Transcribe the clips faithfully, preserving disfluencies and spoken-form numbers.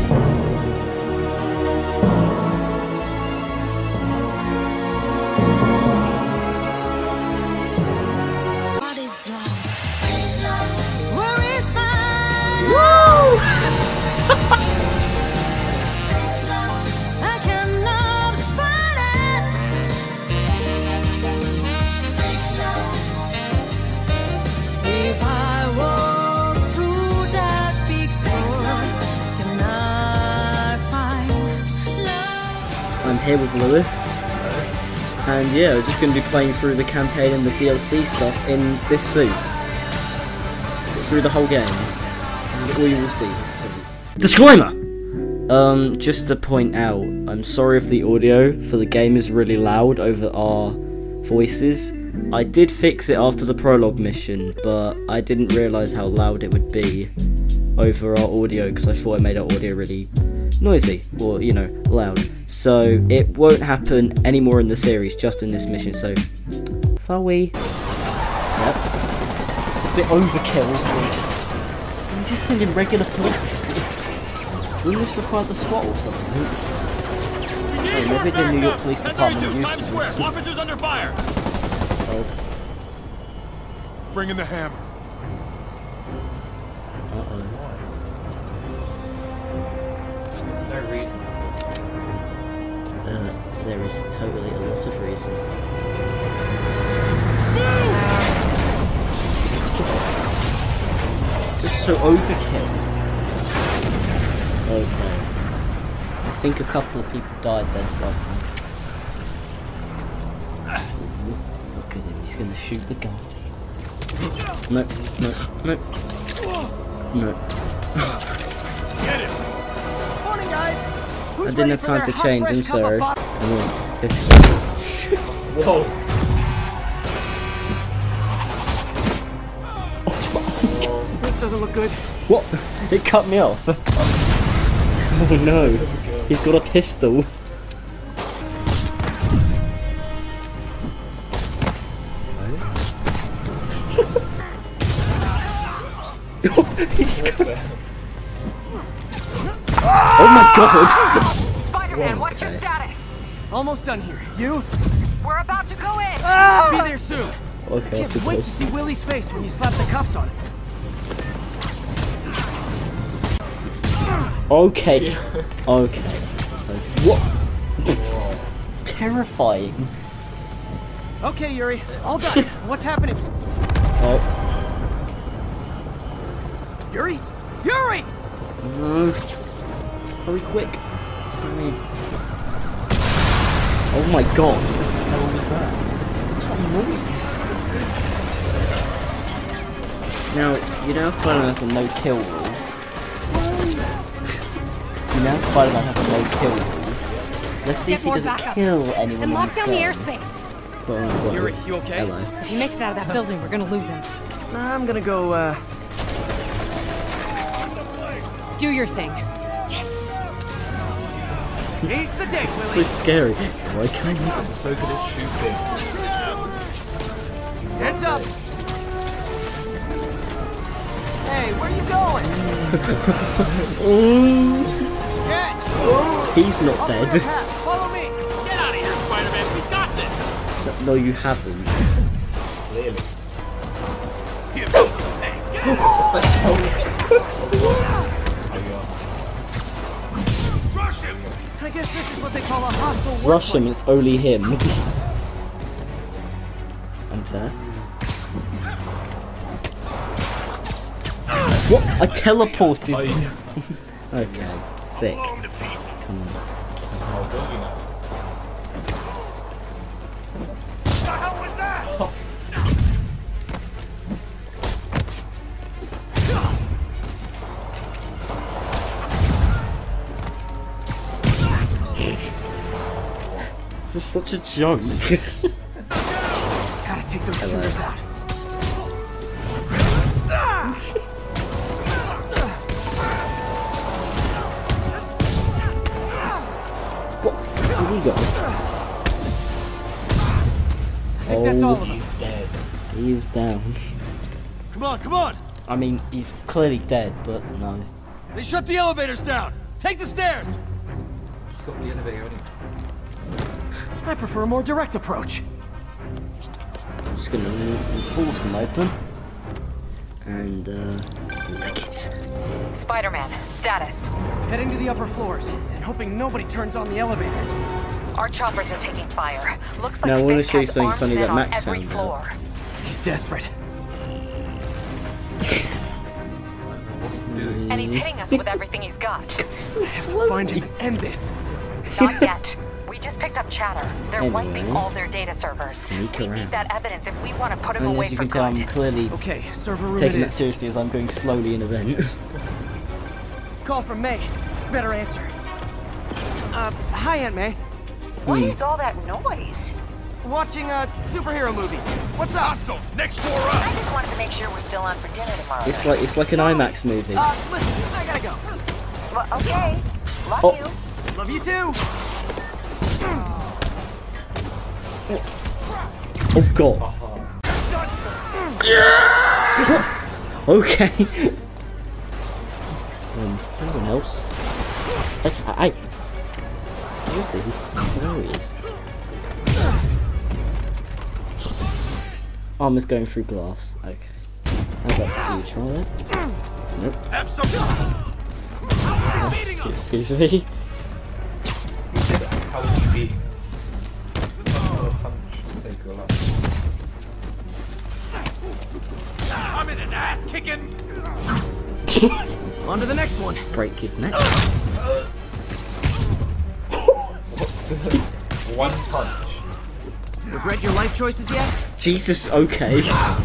I'm here with Lewis, and yeah, we're just going to be playing through the campaign and the D L C stuff in this suit through the whole game. This is all you will see. So. Disclaimer! Um, just to point out, I'm sorry if the audio for the game is really loud over our voices. I did fix it after the prologue mission, but I didn't realise how loud it would be over our audio because I thought I made our audio really noisy, or, you know, loud. So it won't happen anymore in the series, just in this mission, so sorry. Yep. It's a bit overkill. Can you just send in regular police? Wouldn't this require the SWAT or something? Oh, maybe the New York Police Department used to this. Officers under fire! Oh. Bring in the hammer. Uh-oh. No reason. Uh, there is totally a lot of reason. Just so overkill. Okay. I think a couple of people died there, Spot. Look at him, he's gonna shoot the guy. No, no, no. No. Get it! Morning, guys. I didn't have time to change, I'm sorry. Come on. Whoa! This doesn't look good. What? It cut me off. Oh no. He's got a pistol. He's got... Oh my god! Spider-Man, what's your status? Almost done here. You? We're about to go in! Be there soon. Okay, Can't wait to see Willie's face when you slap the cuffs on him. Okay. Okay. What? It's terrifying. Okay, Yuri. All done. What's happening? Oh. Yuri? Yuri! No. Hurry quick. It's by me. Oh my god. What the hell was that? What's that noise? Now, you know Spider-Man has a no-kill rule. You know Spider-Man has a no-kill rule. Let's see Get if he more doesn't backup. kill anyone And in lock this down the game. airspace. Quote, unquote. Yuri, you okay? Hello. If he makes it out of that building, we're gonna lose him. I'm gonna go, uh... Do your thing. Yes! It's the day, So Willie! scary. Why can't I This is so good at shooting. Heads up! Hey, where you going? Catch! He's not Off dead. your path. Follow me! Get out of here, Spider-Man! We got this! No, you haven't. Clearly. Here. Hey, get Rush him! I guess this is what they call a hostile workplace. Rush him, it's only him. Unfair. What? I teleported. Okay, sick. Blow him to pieces. Come on. Oh, don't you know? What the hell was that? This is such a joke. Gotta take those Hello. shooters out. Where'd he go? I think that's all of Oh, them. He's dead. he is down. Come on, come on! I mean, he's clearly dead, but no. They shut the elevators down! Take the stairs! You got the elevator, haven't you? I prefer a more direct approach. I'm just gonna force them open. And, uh, lick it. Spider-Man, status. Heading to the upper floors and hoping nobody turns on the elevators. Our choppers are taking fire. Looks like Now, I wanna Fisk show you has something armed funny men that on Max every found out. floor. He's desperate. And he's hitting us with everything he's got. So I have to find him and end this. Not yet. We just picked up chatter. They're Anyway, wiping all their data servers. sneak we around. need that evidence if we want to put him And away as you for can tell, I'm good. clearly Okay, server room taking it that is. seriously as I'm going slowly in a vent. Call from May. Better answer. Uh, hi, Aunt May. What is all that noise? Watching a superhero movie. What's up? Hostiles, next floor I up! just wanted to make sure we're still on for dinner tomorrow. It's like it's like an IMAX movie. Uh, listen, I gotta go. Well, okay. Love Oh. you. Love you too. Oh god. Okay. um, anyone else? I, I, where is he? There he is. Armor's going through glass. Okay. I'd like to see you try that. Nope. Have some... Oh, excuse, excuse me. How would you be? Oh, punch, say go up. I'm in an ass kicking! On to the next one. Break his neck. What's one punch? Regret your life choices yet? Jesus, okay.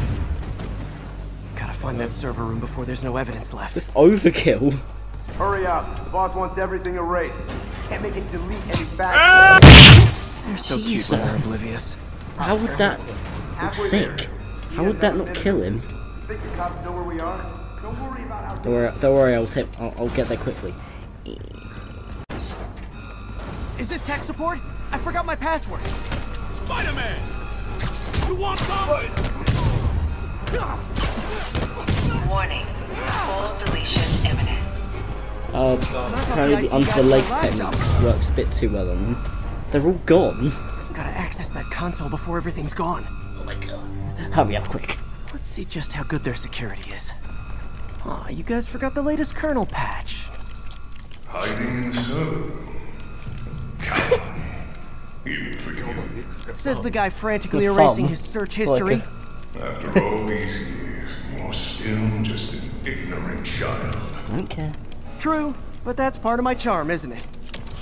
Gotta find that server room before there's no evidence left. Just overkill. Hurry up. The boss wants everything erased. Can't make it delete any facts. They're so cute Jesus. when they're oblivious. How would that look sick? How would that not kill him? Think the cops know where we are? Don't worry about how... Don't worry, don't worry I'll, take, I'll, I'll get there quickly. Is this tech support? I forgot my password. Spider-Man! You want some? Warning. Full deletion imminent. Uh, apparently the under the legs technique works a bit too well on them. They're all gone. Gotta access that console before everything's gone. Oh my god. Hurry up quick. Let's see just how good their security is. Aw, you guys forgot the latest kernel patch. Hiding so. Coward. Even for you. Says the guy frantically The erasing thumb. his search Like history. After all these years, you're still just an ignorant child. I don't care. True, but that's part of my charm, isn't it?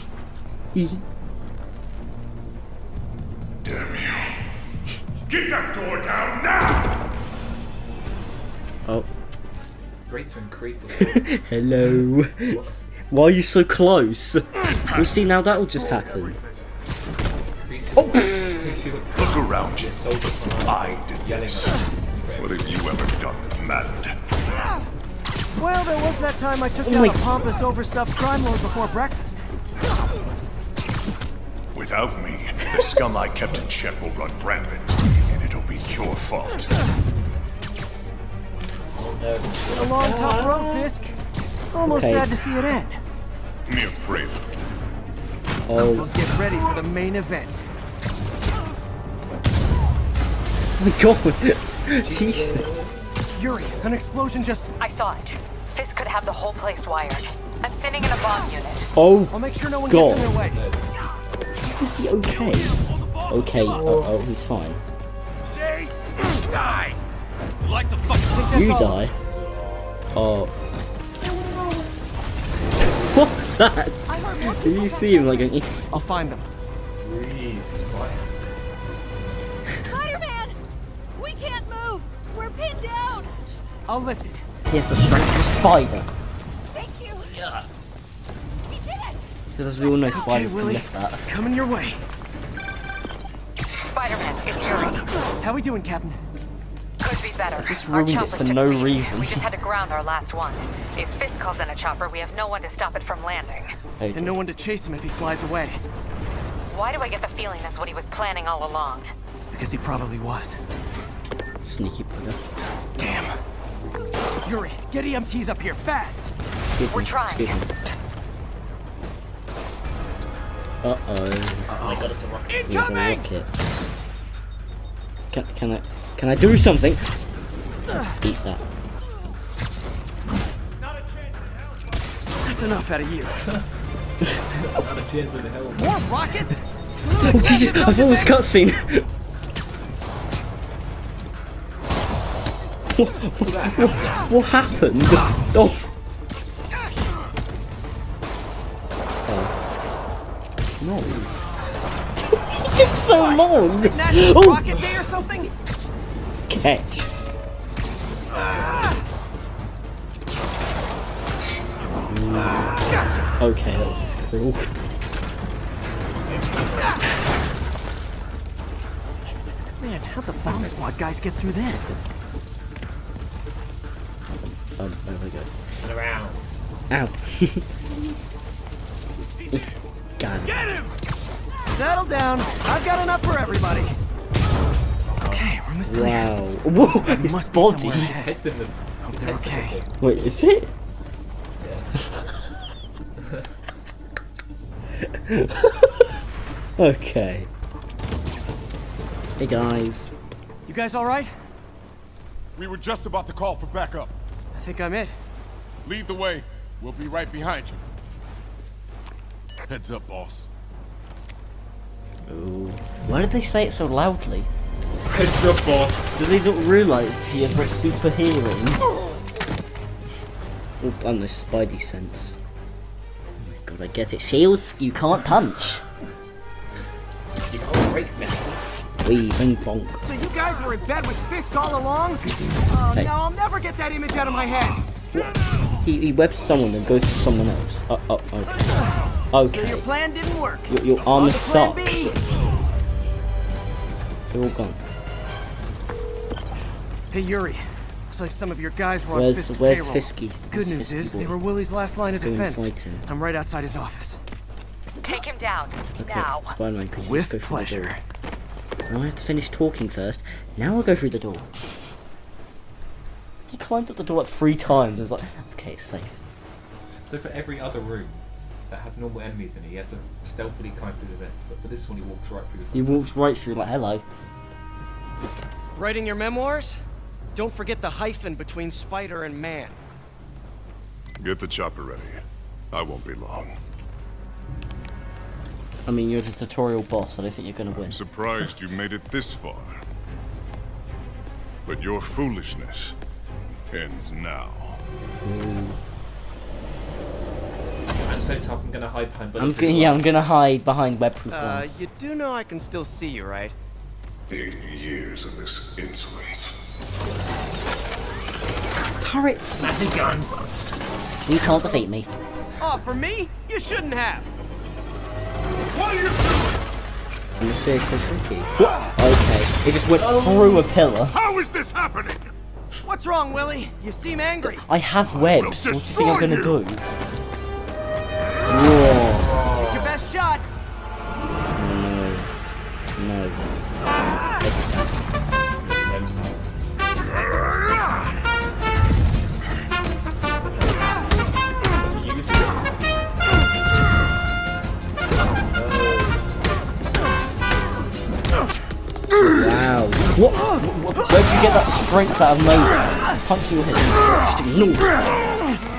Damn you. Get that door down now! Oh. Great to increase or Hello. Why are you so close? We'll see now that'll just happen. increase Oh. increase your Look around you. soldiers from I did yelling this. at you. What have you ever done that mattered? Well, there was that time I took Oh down my- a pompous, overstuffed crime lord before breakfast. Without me, the scum I kept in check will run rampant, and it'll be your fault. Been a long, tough road, Fisk. Almost Okay. sad to see it end. Me afraid. Oh Well, get ready for the main event. my god. Jesus. Yuri, an explosion just... I saw it. Fisk could have the whole place wired. I'm sitting in a bomb unit. Oh, I'll make sure no one God. gets in their way. is he okay? Okay, oh, oh he's fine. Today, die! You like the fucking... You all. die. Oh. What's that? Did you see him like going... I'll find them. Breeze, spider. Spider-Man! We can't move! We're pinned down! I'll lift it. He has the strength of a spider. Thank you! We did it! Because as we all know, Okay, spiders can Willie. lift that. Coming your way. Spider-Man, it's Yuri. How we doing, Captain? Could be better. just Our ruined it choppers for took no the lead. reason. We just had to ground our last one. If Fisk calls in a chopper, we have no one to stop it from landing. Oh, And no one to chase him if he flies away. Why do I get the feeling that's what he was planning all along? Because he probably was. Sneaky bugger. Damn. Yuri, get E M Ts up here, fast! Excuse We're me, trying. excuse me. Uh oh. Oh my god, it's a rocket. He has a rocket. Can, can I can I do something? Eat that. That's enough out of you. Not a chance in hell. More rockets? Oh Jesus! I thought it was cutscene. what, what, what happened? Oh. No. It took so long! National Oh! Rocket Day or something? Catch. Okay, that was just cruel. Man, how'd the bomb squad guys get through this? Um, there we go. And around. Ow. Got it. Get him! Settle down. I've got enough for everybody. Okay, room is clear. Wow. Whoa, his must be body. somewhere His ahead. head's in the. His they're head's in the okay. thing. Wait, is it? Okay. Hey guys. You guys all right? We were just about to call for backup. I think I'm it. Lead the way. We'll be right behind you. Heads up, boss. Ooh. Why did they say it so loudly? Heads up, boss. Do they not realise he has like super hearing? Oh, and the spidey sense. Oh my god, I get it. Shields, you can't punch. You can't break me. Wee, bing, bonk. So you guys were in bed with Fisk all along? Oh Hey. no, I'll never get that image out of my head. He, he webs someone and goes to someone else. Uh, oh, okay. So your Okay. plan didn't work. Your, your On armor to plan B. sucks. They're all gone. Hey Yuri, looks like some of your guys were on Where's Fisk's where's payroll. Fisky? Good Where's news Fisky is boy? they were Willie's last line of Let's go and defense. fight him. I'm right outside his office. Take him down. Okay, Now. Spider-Man, could you With just go through the door? pleasure. Now I have to finish talking first. Now I'll go through the door. He climbed up the door like three times. It's like, okay, it's safe. So for every other room that had normal enemies in it, he had to stealthily climb through the vents. But for this one, he walked right through the He walks right through like, hello. Writing your memoirs? Don't forget the hyphen between spider and man. Get the chopper ready. I won't be long. I mean, you're the tutorial boss. I don't think you're gonna win. I'm surprised you made it this far. But your foolishness ends now. I'm so tough, I'm gonna hide behind I'm bulletproof gonna, yeah, I'm glass. gonna hide behind webproof Uh, glass. you do know I can still see you, right? Eighty years of this insolence. Turrets! Massive guns! You can't defeat me. Oh, for me? You shouldn't have. What are you doing? This is so tricky. Okay, he just went through a pillar. How is this happening? What's wrong, Willie? You seem angry. I have webs. What do you think I'm gonna destroy do? Whoa. Take your best shot. No. No. Take it back. Use this. Wow. What? What? Where did you get that strength out of nowhere? Punch your head. No.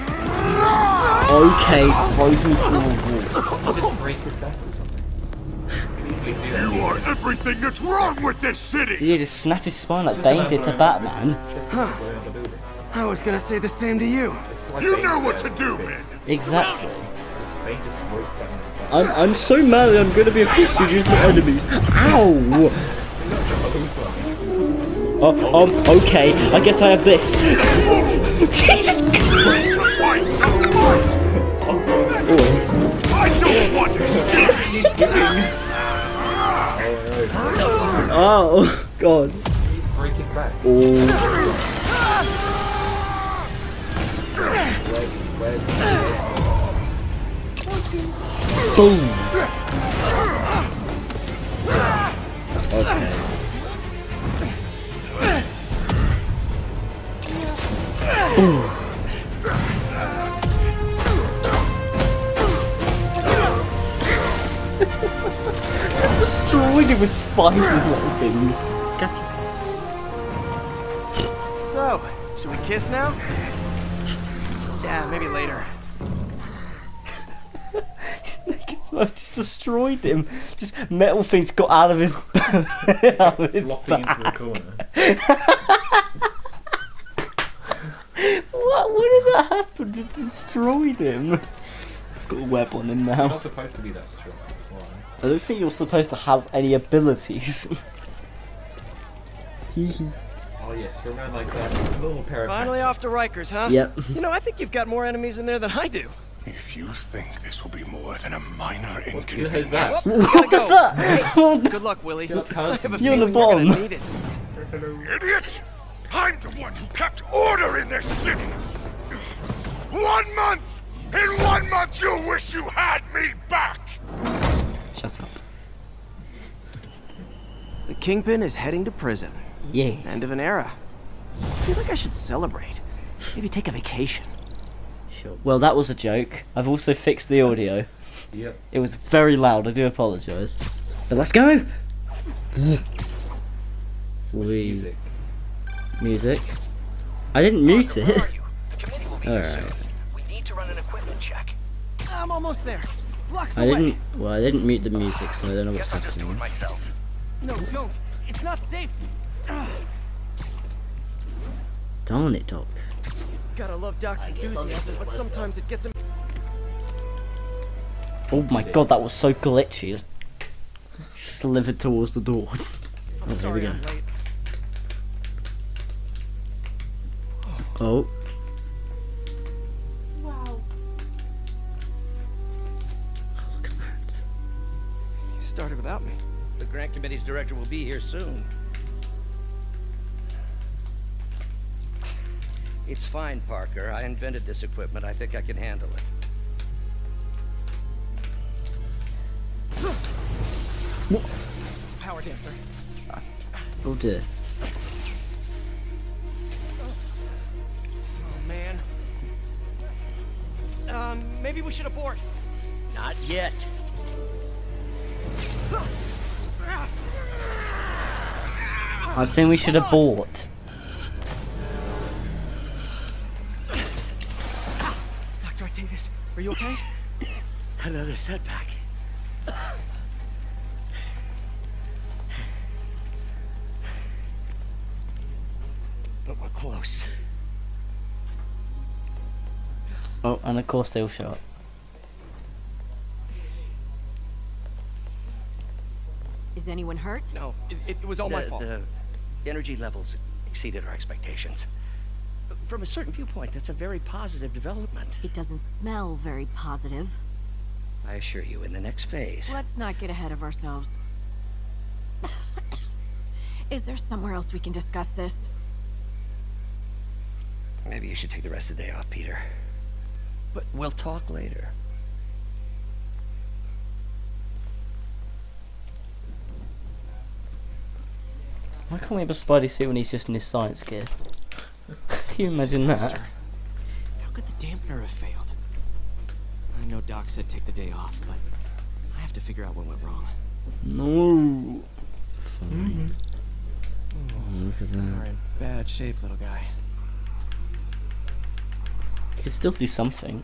Okay, throws me through a wall. I'll just break his back or something. You can easily do that. You are everything that's wrong with this city! Did he just snap his spine like It's just Bane about did to blowing Batman? up the- it's just about blowing up the building. I was gonna say the same to you. It's like You Bane know what did to with do, his man! fist. Exactly. It's Bane just broke Batman's back. I'm I'm so mad that I'm gonna be a fish who use my enemies. Ow! Oh, um, okay. I guess I have this. Jesus Christ! Fight! Oh. I don't want it! Oh, God. He's breaking back. Oh. Legs, legs. Boom. Okay. Boom. destroyed him with spiders little things. Gotcha. So, should we kiss now? Yeah, maybe later. I've just destroyed him. Just metal things got out of his, out of his Flopping back. into the corner. What? What did that happen? Just destroyed him. It's got a web on him You're now. not supposed to be that strong. That's why. I don't think you're supposed to have any abilities. Hee hee. Oh yes, you're around like that little pair of Finally off to Rikers, huh? Yep. You know, I think you've got more enemies in there than I do. If you think this will be more than a minor Who is inconvenience, that? Well, I gotta What's go. that? Good luck, Willie. Your I cousin. have a You're on the feeling you're gonna bottom. need it. Idiot! I'm the one who kept order in this city! One month! In one month you'll wish you had me back! Shut up. The Kingpin is heading to prison. Yeah. End of an era. I feel like I should celebrate. Maybe take a vacation. Sure. Well, that was a joke. I've also fixed the audio. Yep. It was very loud. I do apologise. But let's go. Switch music. Music. I didn't mute it. Alright. We need to run an equipment check. I'm almost there. Blocks I away. didn't. Well, I didn't mute the music, so I don't know what's happening. No, don't. It's not safe. Darn it, Doc. Gotta love Doc's enthusiasm, but sometimes it gets him. Oh my god, that was so glitchy. Just slithered towards the door. I'm Oh, there we sorry go. I'm late. Oh. Wow. Look at that. You started without me. The grant committee's director will be here soon. It's fine, Parker. I invented this equipment. I think I can handle it. Power damper. Oh dear. Oh man. Um, maybe we should abort. Not yet. I think we should abort. Doctor Octavius, are you okay? Another setback. But we're close. Oh, and of course they'll show up. Is anyone hurt? No, it, it was all my The, fault. the energy levels exceeded our expectations. From a certain viewpoint, that's a very positive development. It doesn't smell very positive. I assure you, in the next phase. Let's not get ahead of ourselves. Is there somewhere else we can discuss this? Maybe you should take the rest of the day off, Peter. But we'll talk later. Why can't we have a Spidey suit when he's just in his science gear? Can you imagine that? How could the dampener have failed? I know Doc said take the day off, but I have to figure out what went wrong. No. Fine. Oh, look at You're that. in bad shape, little guy. You could still do something.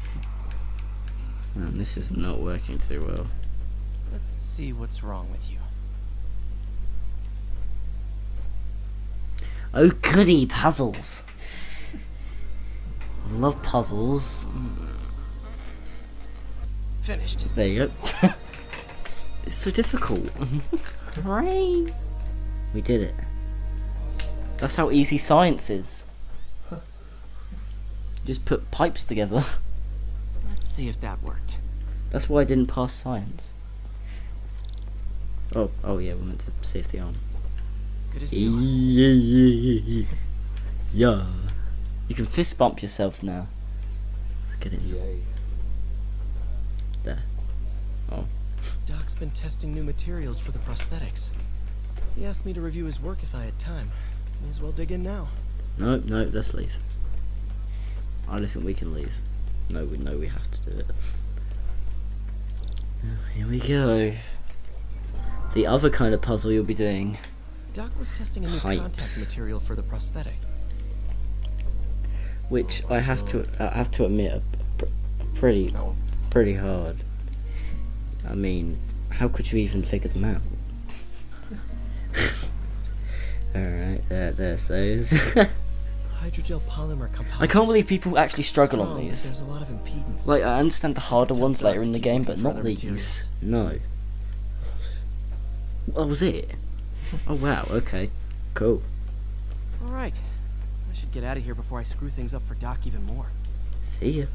Man, this is not working too well. Let's see what's wrong with you. Oh goody, puzzles. I love puzzles. Finished. There you go. It's so difficult. Hooray! We did it. That's how easy science is. Just put pipes together. Let's see if that worked. That's why I didn't pass science. Oh, oh yeah, we meant to safety on. Good as new. Yeah. Yeah. You can fist bump yourself now. Let's get in. Yay. There. Oh. Doc's been testing new materials for the prosthetics. He asked me to review his work if I had time. May as well dig in now. No, no, let's leave. I don't think we can leave. No, we know we have to do it. Oh, here we go. the other kind of puzzle you'll be doing. Doc was testing a new Pipes. contact material for the prosthetic. Which I have to I have to admit are pr- pretty pretty hard. I mean, how could you even figure them out? Alright, there, there's those. Hydrogel polymer compound. I can't believe people actually struggle on these. There's a lot of impedance. Like, I understand the harder ones later in the game, but not these. No. What was it? Oh wow, okay. Cool. Alright. I should get out of here before I screw things up for Doc even more. See ya.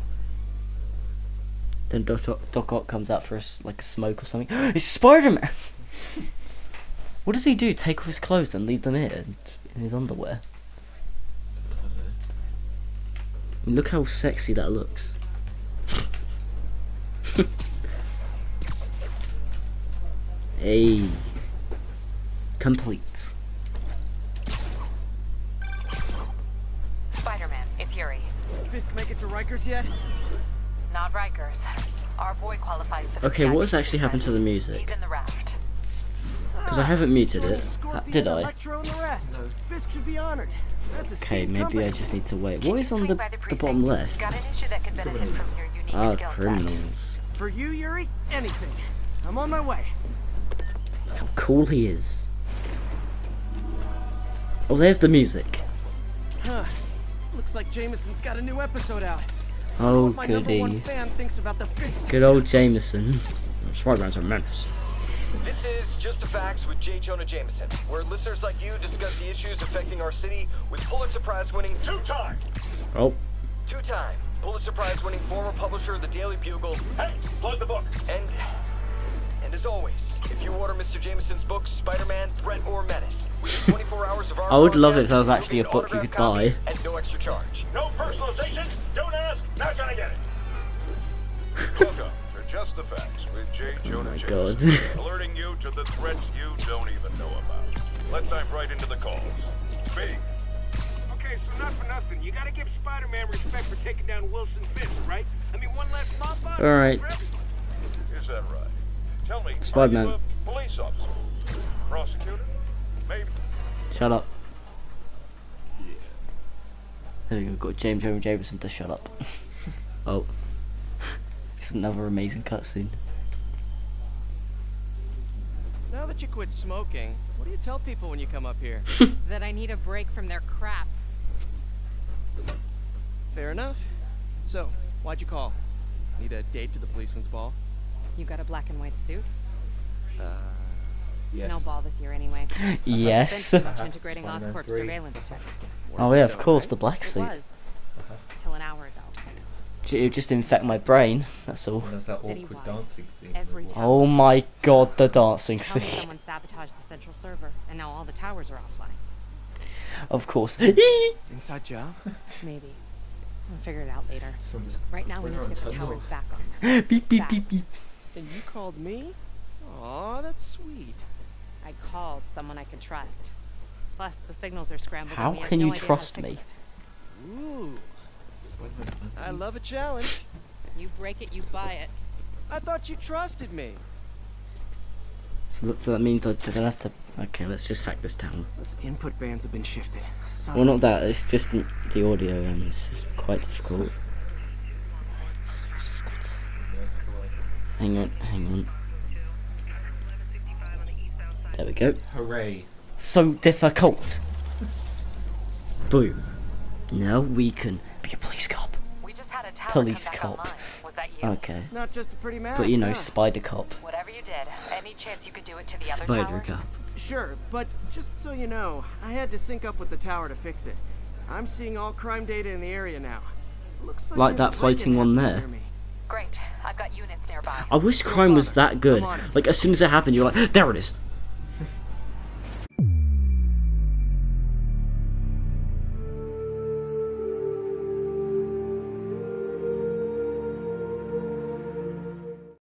Then Doc, Doc Ock comes out for a, s- like a smoke or something. It's Spider-Man! What does he do? Take off his clothes and leave them in, in his underwear? Look how sexy that looks. Hey. Complete. Spider-Man, it's Yuri. Fisk make it to Rikers yet? Not Rikers. Our boy qualifies for the Okay, what has actually happened to the music? He's in the raft. Because I haven't muted it. Uh, Did I? Electro and the rest. Fisk should be honored. That's a Okay, steam maybe company. I just need to wait. Can What you is on swing the, by the the bottom precinct? left? Got an issue that could benefit from your unique Ah, skill set. criminals. For you, Yuri, anything. I'm on my way. How cool he is. Oh, there's the music. Huh. Looks like Jameson's got a new episode out. Oh, What my number one goody. fan thinks about the Fisk. Good old Jameson. Spider-Man's a menace. This is Just the Facts with J. Jonah Jameson, where listeners like you discuss the issues affecting our city with Pulitzer Prize winning two-time, Oh, two-time Pulitzer Prize winning former publisher of the Daily Bugle. Hey, plug the book. And, and as always, if you order Mister Jameson's books, Spider-Man, Threat, or Menace, within twenty-four hours of our I would love it if broadcast, that was you'll actually get a an book you autographed could buy. copy at no extra charge. No personalization. Don't ask. Not gonna get it. Welcome to Just the Facts with J. oh Jonah my Jameson. god. Alerting you to the threats you don't even know about. Let's dive right into the calls. B. Okay, so not for nothing. You gotta give Spider-Man respect for taking down Wilson Fisk, right? I mean, one last mob boss. Alright. Is that right? Tell me, Spider-Man. are you a police officer? Prosecutor? Maybe. Shut up. There we go, got James Jonah Jameson to shut up. Oh. Just another amazing cutscene. Now that you quit smoking, what do you tell people when you come up here? That I need a break from their crap. Fair enough. So, why'd you call? Need a date to the policeman's ball? You got a black and white suit? Uh, Yes. No ball this year anyway. Yes. Spent too much Uh-huh. integrating Spider-Man Oscorp three. surveillance tech. Oh yeah, of course, the black It suit. was. Till an hour ago. It would just infect my brain, that's all. And there's that awkward Citywide. dancing scene. Every as well. tower. Oh my god, the dancing Tell me scene. someone sabotaged the central server, and now all the towers are offline. Of course. inside job? Maybe. I'll figure it out later. Someone just Right now we went need to around get the turning towers off. back on. Beep beep beep Fast. beep. And you called me? Aw, that's sweet. I called someone I could trust. Plus, the signals are scrambled. How and we have can no you idea how to trust fix me? it. Ooh, Spider-Man, that's I easy. love a challenge. You break it, you buy it. I thought you trusted me. So that, so that means I don't have to. Okay, let's just hack this town. Those input bands have been shifted. Son Well, of not that. It's just the the audio, and it's just quite difficult. Hang on, hang on. There we go. Hooray. So difficult. Boom. Now we can be a police cop. We just had a tower Police come back cop. online. Was that you? Okay. Not just a pretty mask. But you know, huh? Spider Cop. Whatever you did, any chance you could do it to the other Spider towers? Cop. Sure, but just so you know, I had to sync up with the tower to fix it. I'm seeing all crime data in the area now. Looks like, Like there's that a break-in floating one happening there. near me. Great. I've got units nearby. I wish crime was that good. I'm on it. Like, as soon as it happened, you're like, there it is.